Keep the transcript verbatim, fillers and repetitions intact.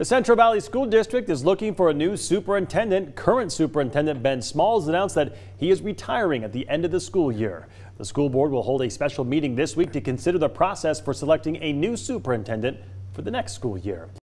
The Central Valley School District is looking for a new superintendent. Current Superintendent Ben Smalls announced that he is retiring at the end of the school year. The school board will hold a special meeting this week to consider the process for selecting a new superintendent for the next school year.